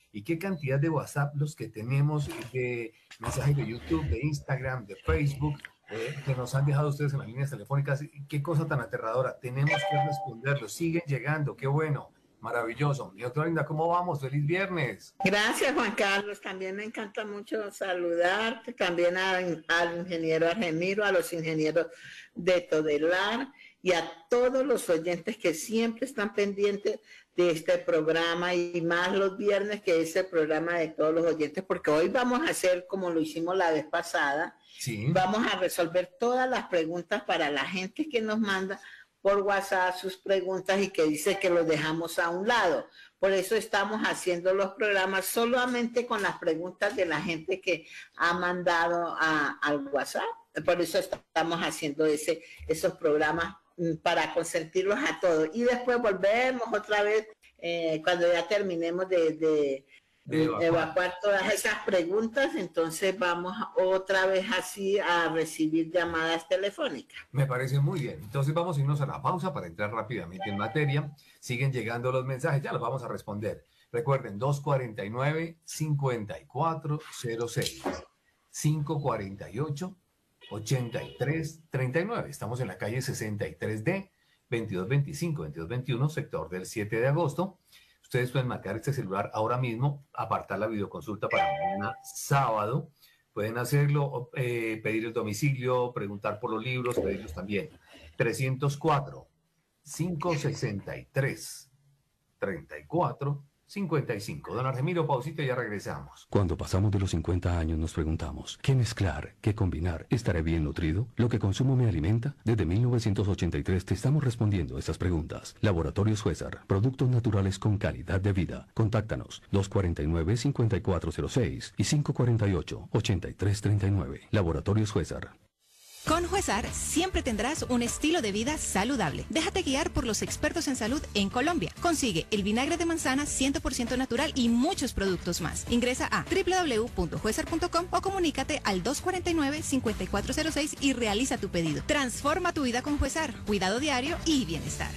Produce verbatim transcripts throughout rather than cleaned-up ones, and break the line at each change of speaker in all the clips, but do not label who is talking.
Y qué cantidad de WhatsApp los que tenemos, de mensajes de YouTube, de Instagram, de Facebook, eh, que nos han dejado ustedes en las líneas telefónicas. Qué cosa tan aterradora. Tenemos que responderlos. Siguen llegando. Qué bueno. Maravilloso. Y doctora Linda, ¿cómo vamos? ¡Feliz viernes!
Gracias, Juan Carlos. También me encanta mucho saludarte, también al, al ingeniero Argemiro, a los ingenieros de Todelar y a todos los oyentes que siempre están pendientes de este programa y más los viernes, que es el programa de todos los oyentes, porque hoy vamos a hacer como lo hicimos la vez pasada.
Sí.
Vamos a resolver todas las preguntas para la gente que nos manda por WhatsApp sus preguntas y que dice que los dejamos a un lado. Por eso estamos haciendo los programas solamente con las preguntas de la gente que ha mandado a, al WhatsApp. Por eso estamos haciendo ese, esos programas para consentirlos a todos. Y después volvemos otra vez eh, cuando ya terminemos de, de, de evacuar. evacuar todas esas preguntas. Entonces vamos otra vez así a recibir llamadas telefónicas.
Me parece muy bien. Entonces vamos a irnos a la pausa para entrar rápidamente en materia. Siguen llegando los mensajes, ya los vamos a responder. Recuerden, dos cuarenta y nueve, cincuenta y cuatro cero seis, cinco cuarenta y ocho, ochenta y tres treinta y nueve. Estamos en la calle sesenta y tres D, veintidós veinticinco, veintidós veintiuno, sector del siete de agosto. Ustedes pueden marcar este celular ahora mismo, apartar la videoconsulta para mañana sábado. Pueden hacerlo, eh, pedir el domicilio, preguntar por los libros, pedirlos también. trescientos cuatro, quinientos sesenta y tres, treinta y cuatro cincuenta y cinco. Don Argemiro, pausita y ya regresamos.
Cuando pasamos de los cincuenta años nos preguntamos, ¿qué mezclar? ¿Qué combinar? ¿Estaré bien nutrido? ¿Lo que consumo me alimenta? Desde mil novecientos ochenta y tres te estamos respondiendo estas preguntas. Laboratorios Huesar, productos naturales con calidad de vida. Contáctanos dos cuarenta y nueve, cincuenta y cuatro cero seis y cinco cuarenta y ocho, ochenta y tres treinta y nueve. Laboratorios Huesar.
Con Huesar siempre tendrás un estilo de vida saludable. Déjate guiar por los expertos en salud en Colombia. Consigue el vinagre de manzana cien por ciento natural y muchos productos más. Ingresa a doble u doble u doble u punto huesar punto com o comunícate al dos cuarenta y nueve, cincuenta y cuatro cero seis y realiza tu pedido. Transforma tu vida con Huesar. Cuidado diario y bienestar.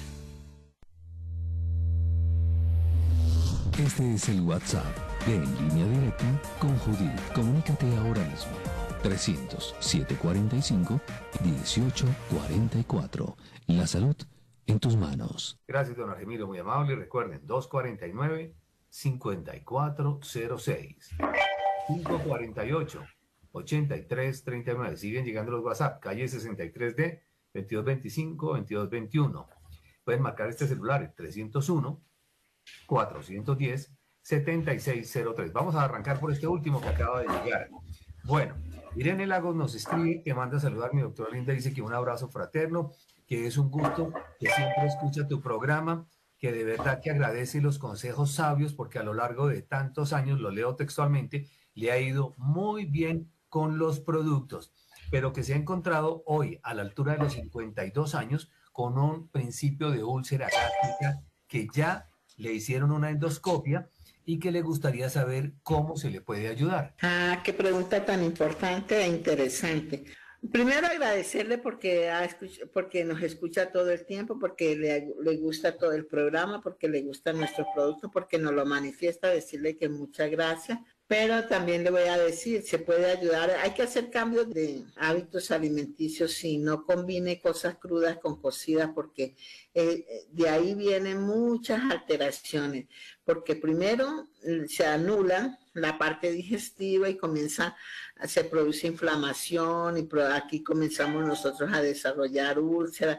Este es el WhatsApp de En Línea Directa con Judith. Comunícate ahora mismo. trescientos, setecientos cuarenta y cinco, dieciocho cuarenta y cuatro. La salud en tus manos.
Gracias, don Argemiro, muy amable. Recuerden, dos cuarenta y nueve, cincuenta y cuatro cero seis, cinco cuarenta y ocho, ochenta y tres treinta y nueve. Siguen llegando los WhatsApp. Calle sesenta y tres D, veintidós veinticinco, veintidós veintiuno. Pueden marcar este celular, trescientos uno, cuatrocientos diez, setenta y seis cero tres. Vamos a arrancar por este último que acaba de llegar. Bueno, Irene Lagos nos escribe, que manda a saludar, mi doctora Linda, dice que un abrazo fraterno, que es un gusto, que siempre escucha tu programa, que de verdad que agradece los consejos sabios, porque a lo largo de tantos años, lo leo textualmente, le ha ido muy bien con los productos, pero que se ha encontrado hoy, a la altura de los cincuenta y dos años, con un principio de úlcera gástrica, que ya le hicieron una endoscopia, y que le gustaría saber cómo se le puede ayudar.
Ah, qué pregunta tan importante e interesante. Primero agradecerle porque, ha escuch- porque nos escucha todo el tiempo, porque le, le gusta todo el programa, porque le gustan nuestros productos, porque nos lo manifiesta, decirle que muchas gracias. Pero también le voy a decir, se puede ayudar, hay que hacer cambios de hábitos alimenticios, si no combine cosas crudas con cocidas, porque eh, de ahí vienen muchas alteraciones, porque primero se anula la parte digestiva y comienza, se produce inflamación y aquí comenzamos nosotros a desarrollar úlcera,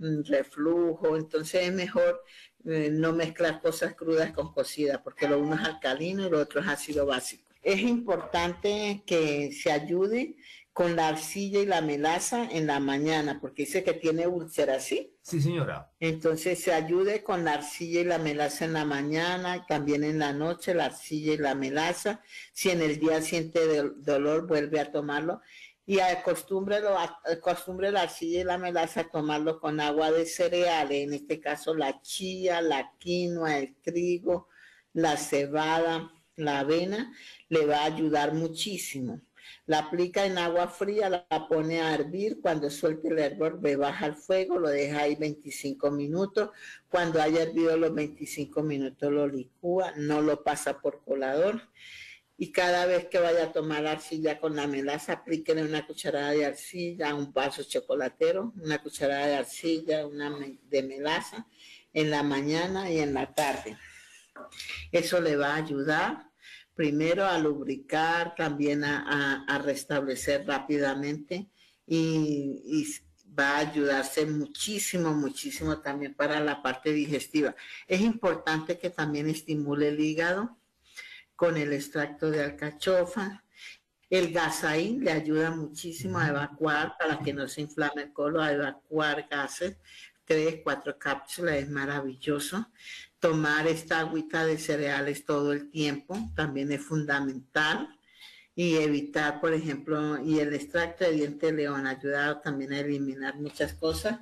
reflujo, entonces es mejor eh, no mezclar cosas crudas con cocidas, porque lo uno es alcalino y lo otro es ácido básico. Es importante que se ayude con la arcilla y la melaza en la mañana, porque dice que tiene úlcera, ¿sí?
Sí, señora.
Entonces se ayude con la arcilla y la melaza en la mañana, también en la noche la arcilla y la melaza. Si en el día siente dolor, vuelve a tomarlo. Y acostúmbrelo, acostumbre la arcilla y la melaza a tomarlo con agua de cereales, en este caso la chía, la quinoa, el trigo, la cebada, la avena, le va a ayudar muchísimo. La aplica en agua fría, la pone a hervir, cuando suelte el hervor, le baja el fuego, lo deja ahí veinticinco minutos. Cuando haya hervido los veinticinco minutos lo licúa, no lo pasa por colador. Y cada vez que vaya a tomar arcilla con la melaza, aplíquele una cucharada de arcilla, un vaso chocolatero, una cucharada de arcilla, una de melaza, en la mañana y en la tarde. Eso le va a ayudar primero a lubricar, también a, a, a restablecer rápidamente y, y va a ayudarse muchísimo, muchísimo también para la parte digestiva. Es importante que también estimule el hígado con el extracto de alcachofa. El gasaín le ayuda muchísimo a evacuar, para que no se inflame el colon, a evacuar gases. Tres, cuatro cápsulas, es maravilloso. Tomar esta agüita de cereales todo el tiempo también es fundamental. Y evitar, por ejemplo, y el extracto de diente de león ha ayudado también a eliminar muchas cosas.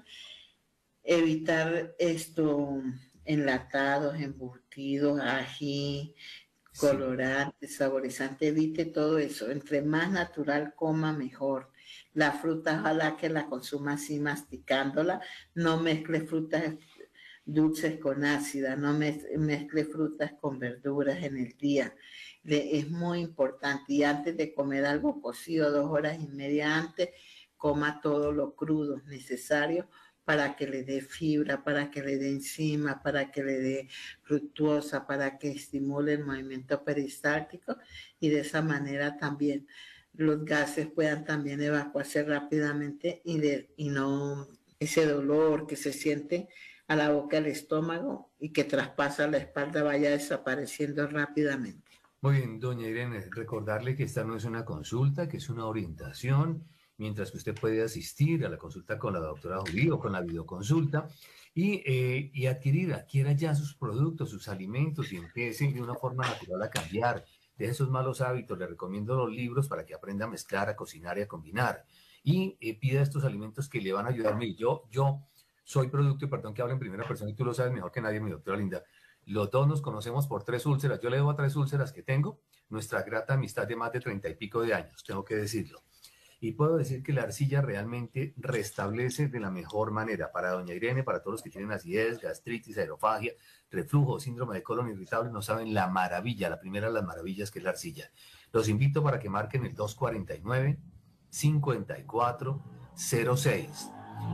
Evitar esto, enlatados, embutidos, ají, colorante, saborizante, evite todo eso. Entre más natural coma, mejor. La fruta, ojalá que la consuma así masticándola. No mezcle frutas dulces con ácidas, no mezcle frutas con verduras en el día. Le, es muy importante. Y antes de comer algo cocido, dos horas y media antes, coma todo lo crudo necesario para que le dé fibra, para que le dé enzima, para que le dé fructuosa, para que estimule el movimiento peristáltico y de esa manera también los gases puedan también evacuarse rápidamente y, de, y no ese dolor que se siente a la boca del estómago y que traspasa la espalda vaya desapareciendo rápidamente.
Muy bien, doña Irene, recordarle que esta no es una consulta, que es una orientación, mientras que usted puede asistir a la consulta con la doctora Judy o con la videoconsulta y, eh, y adquirir, adquiera ya sus productos, sus alimentos y empiece de una forma natural a cambiar. Deje esos malos hábitos, le recomiendo los libros para que aprenda a mezclar, a cocinar y a combinar. Y eh, pida estos alimentos que le van a ayudar. Mire, yo, yo soy producto, y perdón que hable en primera persona y tú lo sabes mejor que nadie, mi doctora linda. Los dos nos conocemos por tres úlceras. Yo le debo a tres úlceras que tengo, nuestra grata amistad de más de treinta y pico de años, tengo que decirlo. Y puedo decir que la arcilla realmente restablece de la mejor manera. Para doña Irene, para todos los que tienen acidez, gastritis, aerofagia, reflujo, síndrome de colon irritable, no saben la maravilla, la primera de las maravillas que es la arcilla. Los invito para que marquen el dos cuarenta y nueve, cincuenta y cuatro cero seis,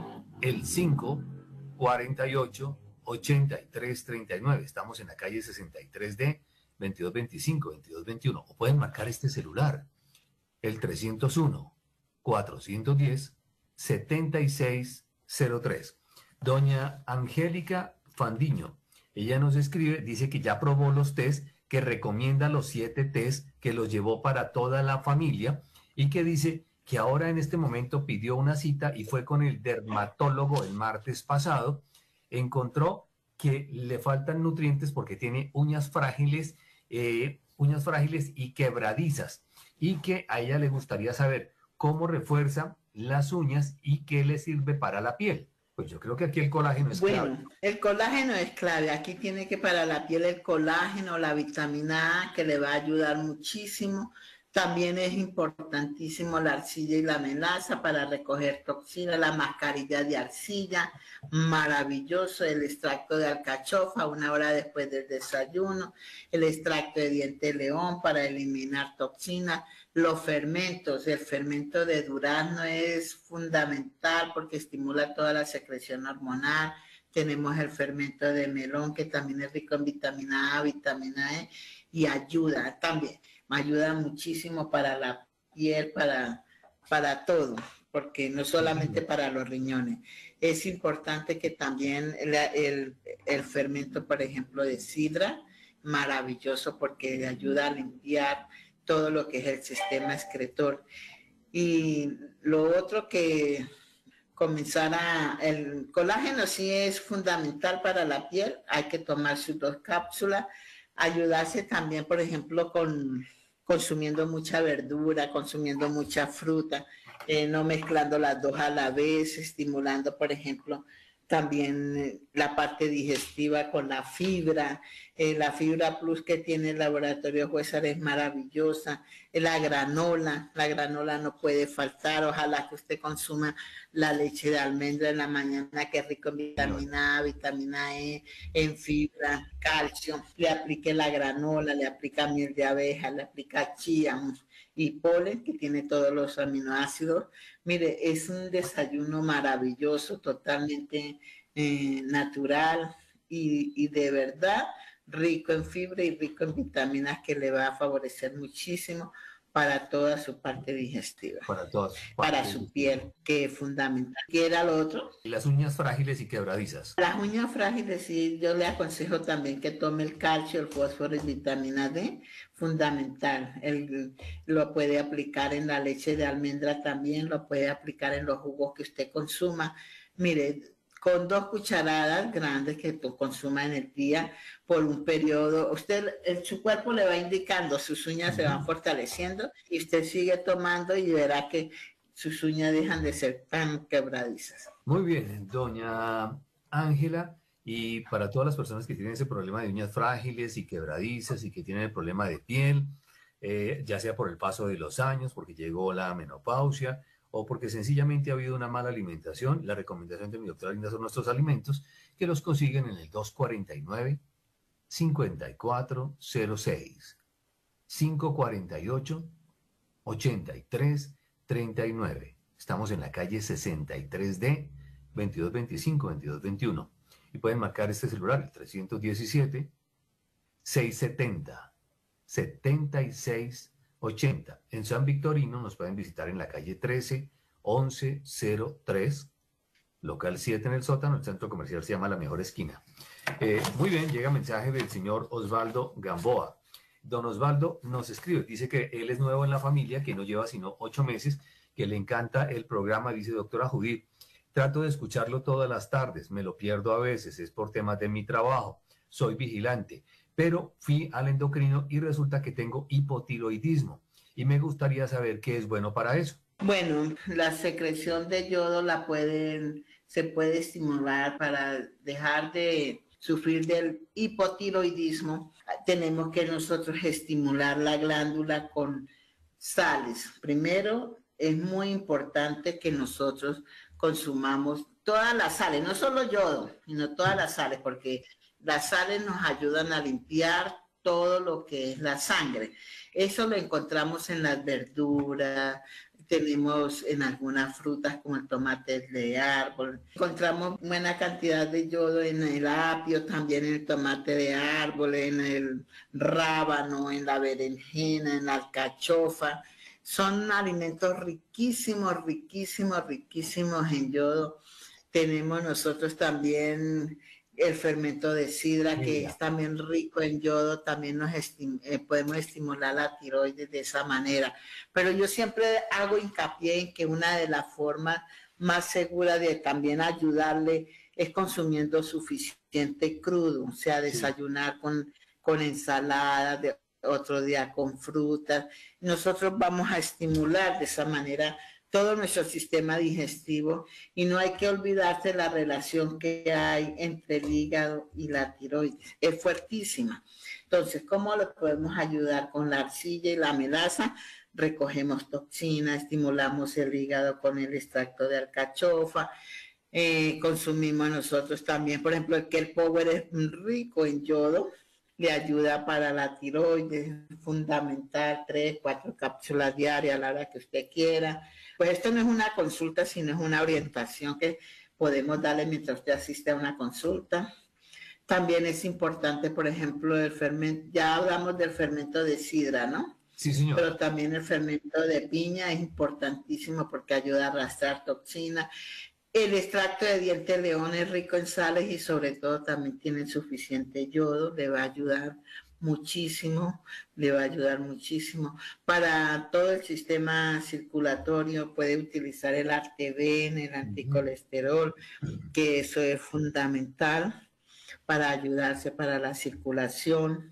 el cinco cuarenta y ocho, ochenta y tres treinta y nueve. Estamos en la calle sesenta y tres D, veintidós veinticinco, veintidós veintiuno. O pueden marcar este celular, el trescientos uno, cuatrocientos diez, setenta y seis cero tres. Doña Angélica Fandiño, ella nos escribe, dice que ya probó los test, que recomienda los siete test, que los llevó para toda la familia y que dice que ahora en este momento pidió una cita y fue con el dermatólogo el martes pasado, encontró que le faltan nutrientes porque tiene uñas frágiles, eh, uñas frágiles y quebradizas, y que a ella le gustaría saber cómo refuerza las uñas y qué le sirve para la piel. Pues yo creo que aquí el colágeno es
bueno,
clave.
Bueno, el colágeno es clave. Aquí tiene que para la piel el colágeno, la vitamina A, que le va a ayudar muchísimo. También es importantísimo la arcilla y la melaza para recoger toxinas, la mascarilla de arcilla, maravilloso, el extracto de alcachofa una hora después del desayuno, el extracto de diente de león para eliminar toxinas, los fermentos, el fermento de durazno es fundamental porque estimula toda la secreción hormonal. Tenemos el fermento de melón que también es rico en vitamina A, vitamina E y ayuda también. Me ayuda muchísimo para la piel, para, para todo, porque no solamente para los riñones. Es importante que también el, el, el fermento, por ejemplo, de sidra, maravilloso porque ayuda a limpiar todo lo que es el sistema excretor. Y lo otro que comenzar a... El colágeno sí es fundamental para la piel, hay que tomar sus dos cápsulas, ayudarse también, por ejemplo, con consumiendo mucha verdura, consumiendo mucha fruta, eh, no mezclando las dos a la vez, estimulando, por ejemplo, también la parte digestiva con la fibra, Eh, la fibra plus que tiene el laboratorio Huesar es maravillosa. Eh, la granola, la granola no puede faltar. Ojalá que usted consuma la leche de almendra en la mañana, que es rico en vitamina A, vitamina E, en fibra, calcio. Le aplique la granola, le aplica miel de abeja, le aplica chía y polen, que tiene todos los aminoácidos. Mire, es un desayuno maravilloso, totalmente eh, natural y, y de verdad rico en fibra y rico en vitaminas, que le va a favorecer muchísimo para toda su parte digestiva.
Para todas.
Para su piel, que es fundamental. ¿Qué era lo otro?
Y las uñas frágiles y quebradizas.
Las uñas frágiles, sí, yo le aconsejo también que tome el calcio, el fósforo y vitamina D, fundamental. El, lo puede aplicar en la leche de almendra también, lo puede aplicar en los jugos que usted consuma. Mire, con dos cucharadas grandes que tú consuma en el día por un periodo, usted, el, su cuerpo le va indicando, sus uñas uh-huh. se van fortaleciendo y usted sigue tomando y verá que sus uñas dejan de ser tan quebradizas.
Muy bien, doña Ángela, y para todas las personas que tienen ese problema de uñas frágiles y quebradizas y que tienen el problema de piel, eh, ya sea por el paso de los años, porque llegó la menopausia, o porque sencillamente ha habido una mala alimentación, la recomendación de mi doctora Linda son nuestros alimentos, que los consiguen en el dos cuarenta y nueve, cincuenta y cuatro cero seis, cinco cuarenta y ocho, ochenta y tres treinta y nueve. Estamos en la calle sesenta y tres D, veintidós veinticinco, veintidós veintiuno. Y pueden marcar este celular, el trescientos diecisiete, seiscientos setenta, setenta y seis ochenta. En San Victorino nos pueden visitar en la calle trece, once cero tres, local siete en el sótano. El centro comercial se llama La Mejor Esquina. Eh, muy bien, llega mensaje del señor Osvaldo Gamboa. Don Osvaldo nos escribe, dice que él es nuevo en la familia, que no lleva sino ocho meses, que le encanta el programa, dice doctora Judith. Trato de escucharlo todas las tardes, me lo pierdo a veces, es por temas de mi trabajo, soy vigilante, pero fui al endocrino y resulta que tengo hipotiroidismo y me gustaría saber qué es bueno para eso.
Bueno, la secreción de yodo la pueden, se puede estimular para dejar de sufrir del hipotiroidismo. Tenemos que nosotros estimular la glándula con sales. Primero, es muy importante que nosotros consumamos todas las sales, no solo yodo, sino todas las sales, porque las sales nos ayudan a limpiar todo lo que es la sangre. Eso lo encontramos en las verduras, tenemos en algunas frutas como el tomate de árbol. Encontramos buena cantidad de yodo en el apio, también en el tomate de árbol, en el rábano, en la berenjena, en la alcachofa. Son alimentos riquísimos, riquísimos, riquísimos en yodo. Tenemos nosotros también el fermento de sidra, que es también rico en yodo, también nos estim eh, podemos estimular la tiroides de esa manera. Pero yo siempre hago hincapié en que una de las formas más seguras de también ayudarle es consumiendo suficiente crudo, o sea, desayunar sí. con, con ensalada, de otro día con frutas. Nosotros vamos a estimular de esa manera todo nuestro sistema digestivo y no hay que olvidarse la relación que hay entre el hígado y la tiroides. Es fuertísima. Entonces, ¿cómo lo podemos ayudar? Con la arcilla y la melaza recogemos toxinas, estimulamos el hígado con el extracto de alcachofa, eh, consumimos nosotros también, por ejemplo, el Kelp Power es rico en yodo, le ayuda para la tiroides, fundamental, tres, cuatro cápsulas diarias a la hora que usted quiera. Pues esto no es una consulta, sino es una orientación que podemos darle mientras usted asiste a una consulta. También es importante, por ejemplo, el fermento, ya hablamos del fermento de sidra, ¿no?
Sí, señor.
Pero también el fermento de piña es importantísimo porque ayuda a arrastrar toxinas. El extracto de diente de león es rico en sales y sobre todo también tiene suficiente yodo, le va a ayudar muchísimo, le va a ayudar muchísimo. Para todo el sistema circulatorio puede utilizar el Arteben, el anticolesterol, que eso es fundamental para ayudarse para la circulación.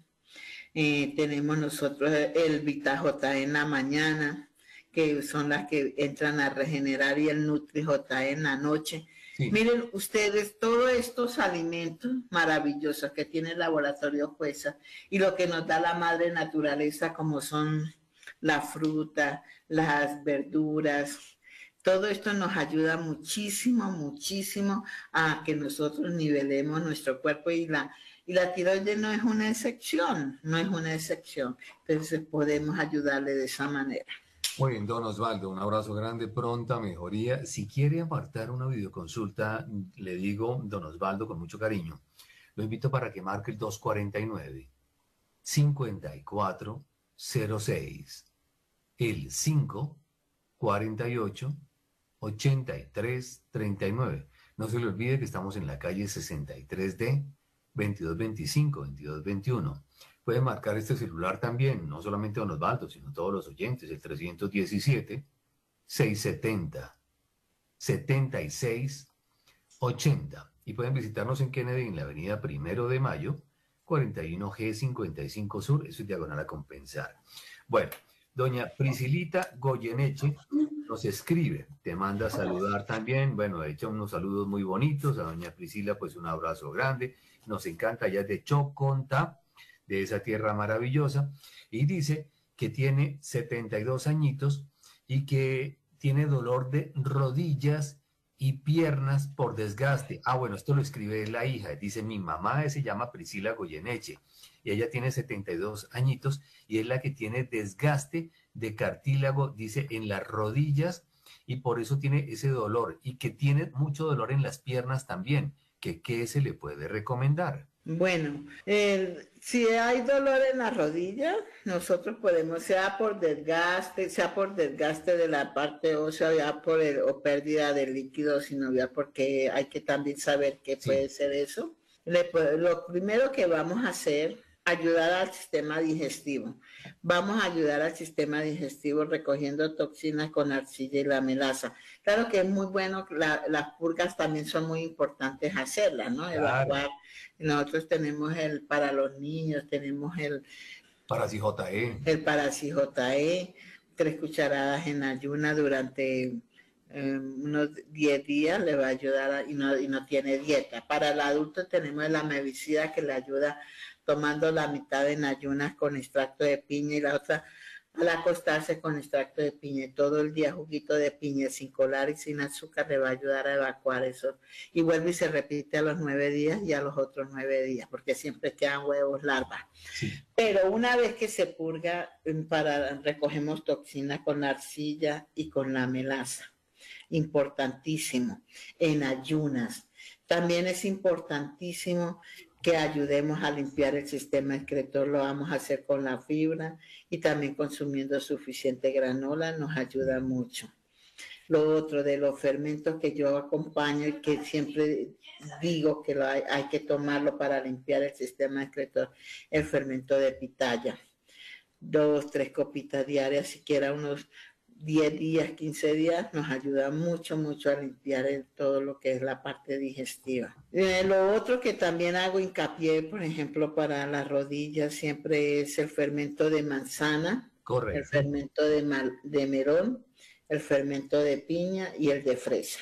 Eh, tenemos nosotros el Vita-J en la mañana, que son las que entran a regenerar, y el Nutri-J en la noche.
Sí.
Miren ustedes todos estos alimentos maravillosos que tiene el laboratorio Jueza y lo que nos da la madre naturaleza, como son la fruta, las verduras, todo esto nos ayuda muchísimo, muchísimo a que nosotros nivelemos nuestro cuerpo, y la, y la tiroides no es una excepción, no es una excepción. Entonces podemos ayudarle de esa manera.
Muy bien, don Osvaldo, un abrazo grande, pronta mejoría. Si quiere apartar una videoconsulta, le digo, don Osvaldo, con mucho cariño, lo invito para que marque el dos cuarenta y nueve, cincuenta y cuatro cero seis, el cinco cuarenta y ocho, ochenta y tres treinta y nueve. No se le olvide que estamos en la calle sesenta y tres D, veintidós veinticinco, veintidós veintiuno. Pueden marcar este celular también, no solamente don Osvaldo, sino todos los oyentes, el trescientos diecisiete, seiscientos setenta, setenta y seis ochenta. Y pueden visitarnos en Kennedy, en la avenida Primero de Mayo, cuarenta y uno G cincuenta y cinco Sur, eso es diagonal a Compensar. Bueno, doña Priscilita Goyeneche nos escribe, te manda a saludar también, bueno, ha hecho unos saludos muy bonitos, a doña Priscila pues un abrazo grande, nos encanta, ella es de Chocontá, de esa tierra maravillosa, y dice que tiene setenta y dos añitos y que tiene dolor de rodillas y piernas por desgaste. Ah, bueno, esto lo escribe la hija, dice, mi mamá se llama Priscila Goyeneche, y ella tiene setenta y dos añitos, y es la que tiene desgaste de cartílago, dice, en las rodillas, y por eso tiene ese dolor, y que tiene mucho dolor en las piernas también, que ¿qué se le puede recomendar?
Bueno, eh, si hay dolor en la rodilla, nosotros podemos, sea por desgaste, sea por desgaste de la parte ósea, ya por el, o pérdida de líquido sinovial, porque hay que también saber qué
Sí.
puede ser eso. Le, lo primero que vamos a hacer, ayudar al sistema digestivo. Vamos a ayudar al sistema digestivo recogiendo toxinas con arcilla y la melaza. Claro que es muy bueno, la, las purgas también son muy importantes hacerlas, ¿no?
Claro.
Evacuar. Nosotros tenemos el para los niños, tenemos el
Para C J E.
El para C J E, tres cucharadas en ayuna durante eh, unos diez días le va a ayudar a, y, no, y no tiene dieta. Para el adulto tenemos la mevicida que le ayuda tomando la mitad en ayunas con extracto de piña y la otra al acostarse con extracto de piña. Todo el día juguito de piña sin colar y sin azúcar le va a ayudar a evacuar eso. Y vuelve y se repite a los nueve días y a los otros nueve días, porque siempre quedan huevos larvas.
Sí.
Pero una vez que se purga, para, recogemos toxina con la arcilla y con la melaza. Importantísimo. En ayunas. También es importantísimo que ayudemos a limpiar el sistema excretor, lo vamos a hacer con la fibra y también consumiendo suficiente granola nos ayuda mucho. Lo otro de los fermentos que yo acompaño y que siempre digo que lo hay, hay que tomarlo para limpiar el sistema excretor, el fermento de pitaya. Dos, tres copitas diarias, siquiera unos diez días, quince días, nos ayuda mucho, mucho a limpiar el, todo lo que es la parte digestiva. Eh, lo otro que también hago hincapié, por ejemplo, para las rodillas, siempre es el fermento de manzana,
Correcto.
el fermento de, mal, de melón, el fermento de piña y el de fresa.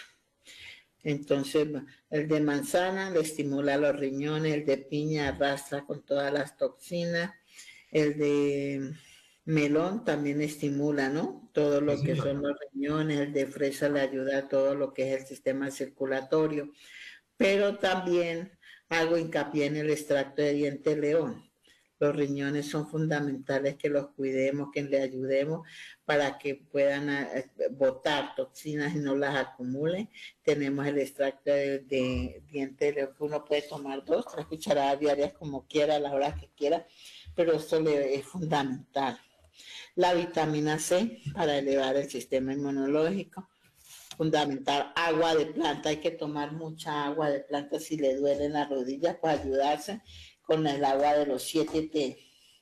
Entonces, el de manzana le estimula los riñones, el de piña arrastra con todas las toxinas, el de melón también estimula, ¿no? Todo lo
Sí,
que
señor.
son los riñones, el de fresa le ayuda a todo lo que es el sistema circulatorio, pero también hago hincapié en el extracto de diente león. Los riñones son fundamentales que los cuidemos, que le ayudemos para que puedan eh, botar toxinas y no las acumulen. Tenemos el extracto de, de diente león que uno puede tomar dos, tres cucharadas diarias como quiera, a la hora que quiera, pero esto le es fundamental. La vitamina C para elevar el sistema inmunológico, fundamental. Agua de planta, hay que tomar mucha agua de planta si le duelen las rodillas para ayudarse con el agua de los siete té.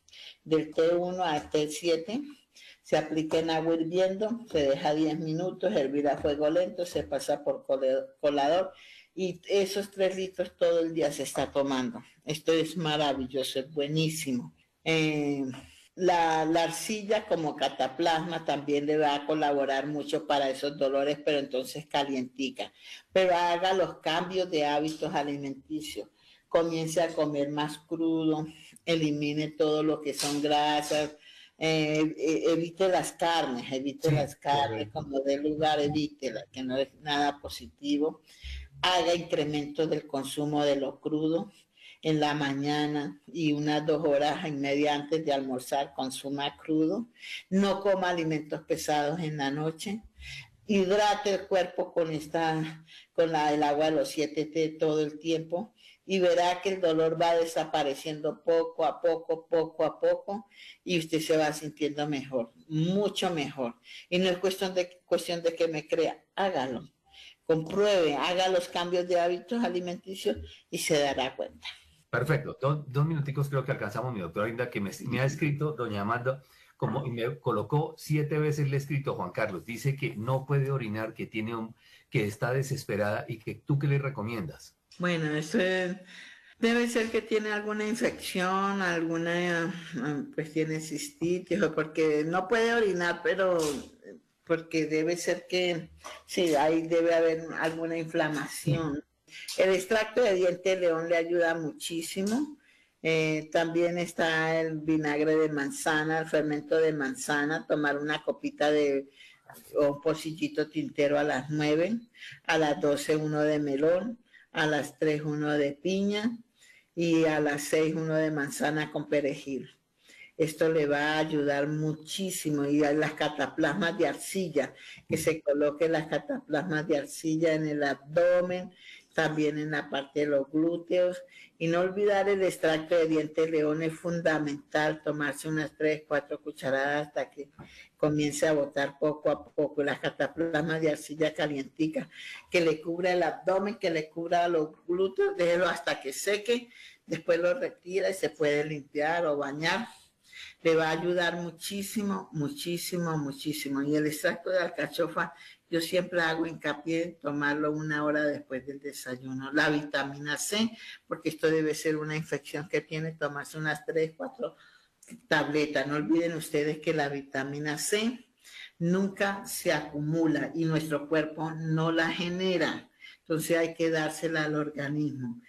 Del té uno al té siete se aplica en agua hirviendo, se deja diez minutos, hervir a fuego lento, se pasa por colador y esos tres litros todo el día se está tomando. Esto es maravilloso, es buenísimo. Eh, la, la arcilla como cataplasma también le va a colaborar mucho para esos dolores, pero entonces calientica. Pero haga los cambios de hábitos alimenticios. Comience a comer más crudo, elimine todo lo que son grasas, eh, evite las carnes, evite sí, las carnes, correcto. Como de lugar, evítela, que no es nada positivo. Haga incremento del consumo de lo crudo en la mañana y unas dos horas y media antes de almorzar, consuma crudo. No coma alimentos pesados en la noche. Hidrate el cuerpo con, esta, con la, el agua de los siete té todo el tiempo y verá que el dolor va desapareciendo poco a poco, poco a poco, y usted se va sintiendo mejor, mucho mejor. Y no es cuestión de, cuestión de que me crea, hágalo, compruebe, haga los cambios de hábitos alimenticios y se dará cuenta.
Perfecto, Do, dos minuticos creo que alcanzamos, mi doctora Linda, que me, me ha escrito doña Amanda, como, y me colocó siete veces le he escrito Juan Carlos, dice que no puede orinar, que, tiene un, que está desesperada, y que tú, ¿qué le recomiendas?
Bueno, eso es, debe ser que tiene alguna infección, alguna, pues tiene cistitis, o porque no puede orinar, pero porque debe ser que, sí, ahí debe haber alguna inflamación. El extracto de diente de león le ayuda muchísimo. Eh, también está el vinagre de manzana, el fermento de manzana, tomar una copita de o un pocillito tintero a las nueve, a las doce uno de melón, a las tres uno de piña y a las seis uno de manzana con perejil. Esto le va a ayudar muchísimo. Y a las cataplasmas de arcilla, que se coloquen las cataplasmas de arcilla en el abdomen, también en la parte de los glúteos. Y no olvidar el extracto de diente de león, es fundamental tomarse unas tres, cuatro cucharadas hasta que comience a botar poco a poco. Las cataplasmas de arcilla calientica, que le cubra el abdomen, que le cubra los glúteos, déjelo hasta que seque, después lo retira y se puede limpiar o bañar. Le va a ayudar muchísimo, muchísimo, muchísimo. Y el extracto de alcachofa, yo siempre hago hincapié en tomarlo una hora después del desayuno. La vitamina C, porque esto debe ser una infección que tiene, tomarse unas tres, cuatro tabletas. No olviden ustedes que la vitamina C nunca se acumula y nuestro cuerpo no la genera. Entonces hay que dársela al organismo.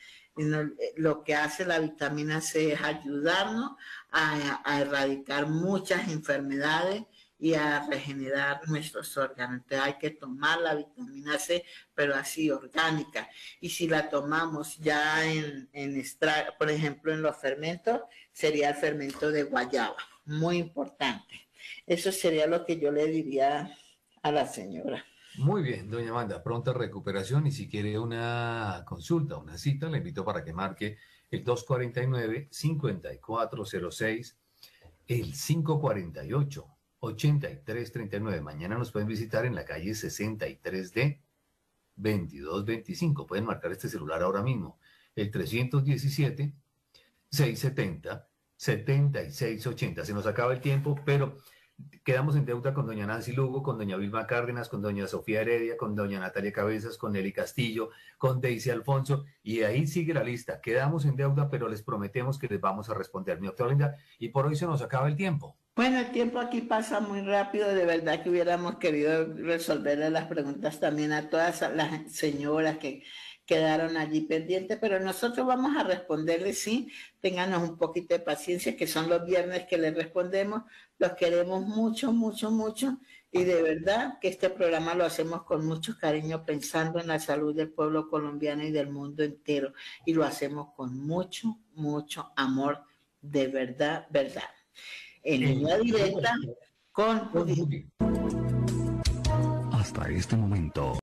Lo que hace la vitamina C es ayudarnos a, a erradicar muchas enfermedades y a regenerar nuestros órganos. Entonces hay que tomar la vitamina C, pero así orgánica. Y si la tomamos ya en, en extra, por ejemplo, en los fermentos, sería el fermento de guayaba, muy importante. Eso sería lo que yo le diría a la señora.
Muy bien, doña Amanda, pronta recuperación, y si quiere una consulta, una cita, le invito para que marque el dos cuarenta y nueve, cincuenta y cuatro cero seis, el cinco cuarenta y ocho, ochenta y tres treinta y nueve. Mañana nos pueden visitar en la calle sesenta y tres D, veintidós veinticinco. Pueden marcar este celular ahora mismo, el trescientos diecisiete, seiscientos setenta, setenta y seis ochenta. Se nos acaba el tiempo, pero quedamos en deuda con doña Nancy Lugo, con doña Vilma Cárdenas, con doña Sofía Heredia, con doña Natalia Cabezas, con Nelly Castillo, con Daisy Alfonso, y ahí sigue la lista. Quedamos en deuda, pero les prometemos que les vamos a responder, mi doctora Linda, y por hoy se nos acaba el tiempo.
Bueno, el tiempo aquí pasa muy rápido. De verdad que hubiéramos querido resolverle las preguntas también a todas las señoras que quedaron allí pendientes, pero nosotros vamos a responderles, sí. Ténganos un poquito de paciencia, que son los viernes que les respondemos. Los queremos mucho, mucho, mucho, y de verdad que este programa lo hacemos con mucho cariño, pensando en la salud del pueblo colombiano y del mundo entero, y lo hacemos con mucho, mucho amor, de verdad, verdad. En línea directa con Judith.
Hasta este momento,